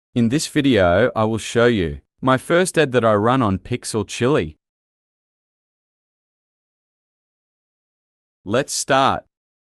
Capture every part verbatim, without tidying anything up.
In this video, I will show you my first ad that I run on Pixel Chili. Let's start.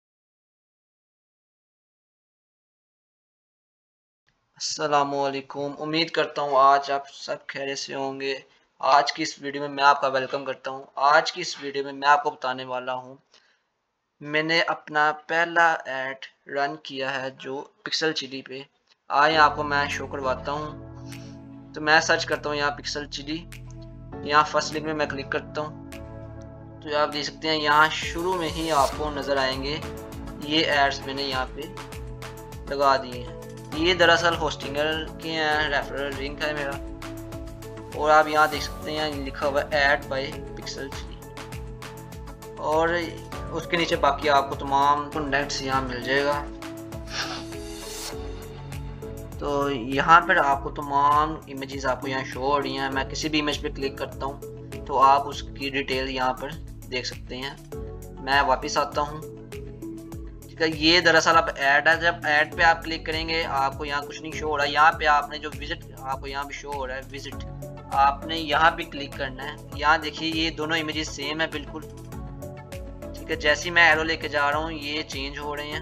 अस्सलामुअलैकुम। उम्मीद करता हूँ आज आप सब खैरियत से होंगे। आज की इस वीडियो में मैं आपका वेलकम करता हूँ। आज की इस वीडियो में मैं आपको बताने वाला हूँ, मैंने अपना पहला ऐड रन किया है जो पिक्सल चिली पे। आए आपको मैं शो करवाता हूँ। तो मैं सर्च करता हूँ यहाँ पिक्सल चिली, यहाँ फर्स्ट लिंक में मैं क्लिक करता हूँ तो आप देख सकते हैं यहाँ शुरू में ही आपको नज़र आएंगे ये एड्स मैंने यहाँ पे लगा दिए हैं। ये दरअसल होस्टिंगर के हैं, रेफरल लिंक है मेरा, और आप यहाँ देख सकते हैं लिखा हुआ है ऐड बाय पिक्सल चिली, और उसके नीचे बाकी आपको तमाम कॉन्टैक्ट्स यहाँ मिल जाएगा। तो यहाँ पर आपको तमाम इमेजेस आपको यहाँ शो हो रही हैं। मैं किसी भी इमेज पे क्लिक करता हूँ तो आप उसकी डिटेल यहाँ पर देख सकते हैं। मैं वापस आता हूँ, ठीक है। ये दरअसल आप ऐड है, जब ऐड पे आप क्लिक करेंगे आपको यहाँ कुछ नहीं शो हो रहा है। यहाँ पे आपने जो विजिट आपको यहाँ पे शो हो रहा है विजिट, आपने यहाँ पे क्लिक करना है। यहाँ देखिए ये दोनों इमेजेस सेम है बिल्कुल, ठीक है। जैसे मैं एरो लेके जा रहा हूँ ये चेंज हो रहे हैं,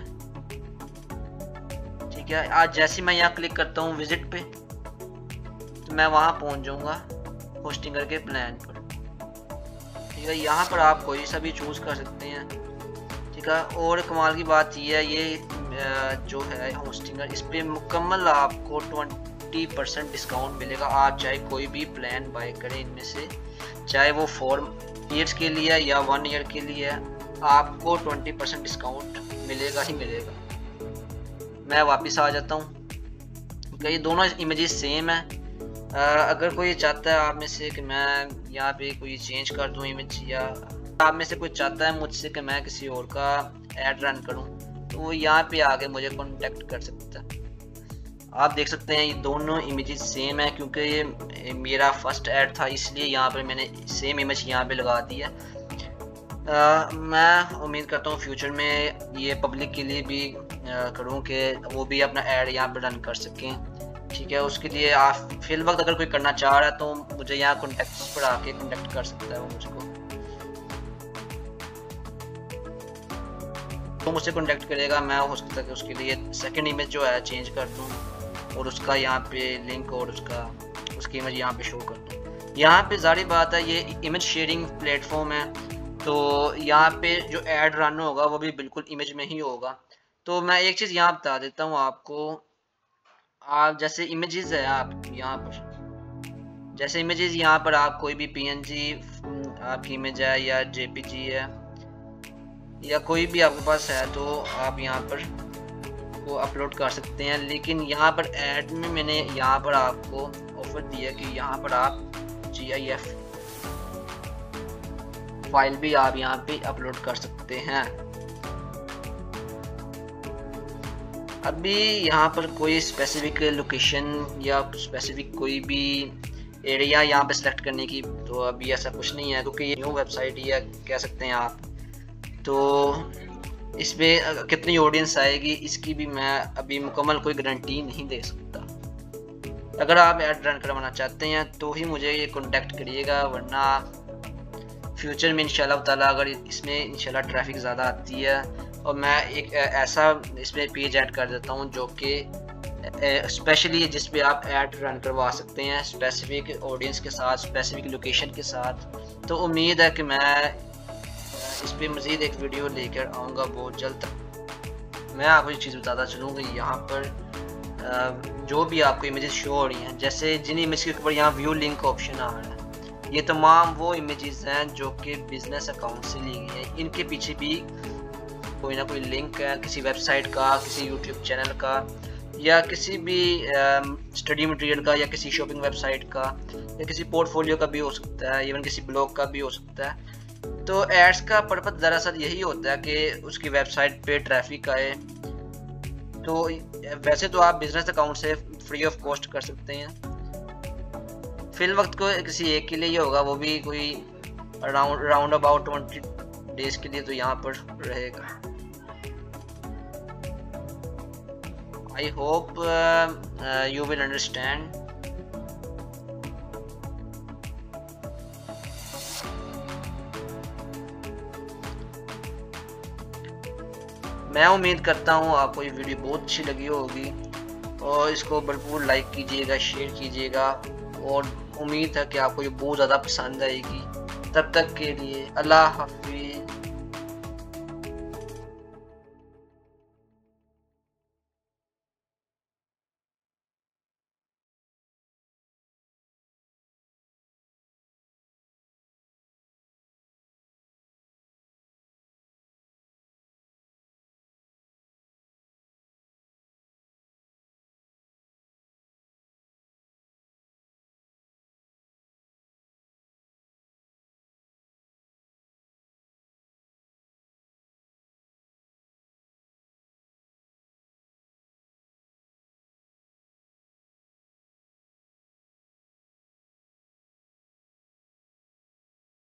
ठीक है। आज जैसे मैं यहाँ क्लिक करता हूँ विजिट पे तो मैं वहाँ पहुँच जाऊँगा होस्टिंगर के प्लान पर, ठीक है। यहाँ पर आप कोई सा भी चूज़ कर सकते हैं, ठीक है। और कमाल की बात यह है ये जो है होस्टिंगर, इस पर मुकम्मल आपको ट्वेंटी परसेंट डिस्काउंट मिलेगा। आप चाहे कोई भी प्लान बाय करें इनमें से, चाहे वो फोर ईयर्स के लिए या वन ईयर के लिए, आपको ट्वेंटी परसेंट डिस्काउंट मिलेगा ही मिलेगा। मैं वापस आ जाता हूँ, ये दोनों इमेजेस सेम है। अगर कोई चाहता है आप में से कि मैं यहाँ पे कोई चेंज कर दूँ इमेज, या आप में से कोई चाहता है मुझसे कि मैं किसी और का ऐड रन करूं, तो वो यहाँ पे आके मुझे कांटेक्ट कर सकता है। आप देख सकते हैं ये दोनों इमेजेस सेम है, क्योंकि ये मेरा फर्स्ट ऐड था इसलिए यहाँ पे मैंने सेम इमेज यहाँ पे लगा दी है। आ, मैं उम्मीद करता हूँ फ्यूचर में ये पब्लिक के लिए भी करूँ कि वो भी अपना ऐड यहाँ पे रन कर सकें, ठीक है। उसके लिए आप फिल वक्त अगर कोई करना चाह रहा है तो मुझे यहाँ कॉन्टेक्ट पर आके कॉन्टेक्ट कर सकता है वो मुझको, तो मुझसे कॉन्टेक्ट करेगा। मैं हो सकता है कि उसके लिए सेकंड इमेज जो है चेंज कर दूं और उसका यहाँ पे लिंक और उसका उसकी इमेज यहाँ पे शो कर दूं। यहाँ पे जाहिर बात है ये इमेज शेयरिंग प्लेटफॉर्म है, तो यहाँ पे जो ऐड रन होगा वो भी बिल्कुल इमेज में ही होगा। तो मैं एक चीज़ यहाँ बता देता हूँ आपको, आप जैसे इमेजेस है आप यहाँ पर, जैसे इमेजेस यहाँ पर आप कोई भी पीएनजी आपकी इमेज है या जेपीजी है या कोई भी आपके पास है तो आप यहाँ पर वो अपलोड कर सकते हैं। लेकिन यहाँ पर ऐड में मैंने यहाँ पर आपको ऑफर दिया कि यहाँ पर आप जी आई एफ फाइल भी आप यहाँ पे अपलोड कर सकते हैं। अभी यहाँ पर कोई स्पेसिफिक लोकेशन या स्पेसिफिक कोई भी एरिया यहाँ पे सिलेक्ट करने की तो अभी ऐसा कुछ नहीं है, क्योंकि ये न्यू वेबसाइट ही है कह सकते हैं आप। तो इस पर कितनी ऑडियंस आएगी इसकी भी मैं अभी मुकम्मल कोई गारंटी नहीं दे सकता। अगर आप ऐड रन करवाना चाहते हैं तो ही मुझे ये कांटेक्ट करिएगा, वरना फ्यूचर में इंशाल्लाह ताला अगर इसमें इंशाल्लाह ट्रैफिक ज़्यादा आती है और मैं एक ऐसा इसमें पेज ऐड कर देता हूँ जो कि स्पेशली जिस पे आप ऐड रन करवा सकते हैं स्पेसिफिक ऑडियंस के साथ, स्पेसिफिक लोकेशन के साथ। तो उम्मीद है कि मैं इस पर मज़ीद एक वीडियो लेकर आऊँगा बहुत जल्द। मैं आपको एक चीज़ बताता चलूँगा, यहाँ पर जो भी आपको इमेजेस शो हो रही हैं, जैसे जिन इमेज के ऊपर यहाँ व्यू लिंक ऑप्शन आ रहा है, ये तमाम वो इमेजेस हैं जो कि बिजनेस अकाउंट से ली गई हैं। इनके पीछे भी कोई ना कोई लिंक है किसी वेबसाइट का, किसी यूट्यूब चैनल का, या किसी भी स्टडी मटेरियल का, या किसी शॉपिंग वेबसाइट का, या किसी पोर्टफोलियो का भी हो सकता है, इवन किसी ब्लॉग का भी हो सकता है। तो एड्स का पर्पस दरअसल यही होता है कि उसकी वेबसाइट पे ट्रैफिक आए। तो वैसे तो आप बिजनेस अकाउंट से फ्री ऑफ कॉस्ट कर सकते हैं। फिल वक्त को किसी एक के लिए ही होगा, वो भी कोई around round about twenty days के लिए तो यहाँ पर रहेगा। I hope you will understand. मैं उम्मीद करता हूँ आपको ये वीडियो बहुत अच्छी लगी होगी और इसको भरपूर लाइक कीजिएगा, शेयर कीजिएगा और उम्मीद है कि आपको ये बहुत ज़्यादा पसंद आएगी। तब तक के लिए अल्लाह हाफिज़।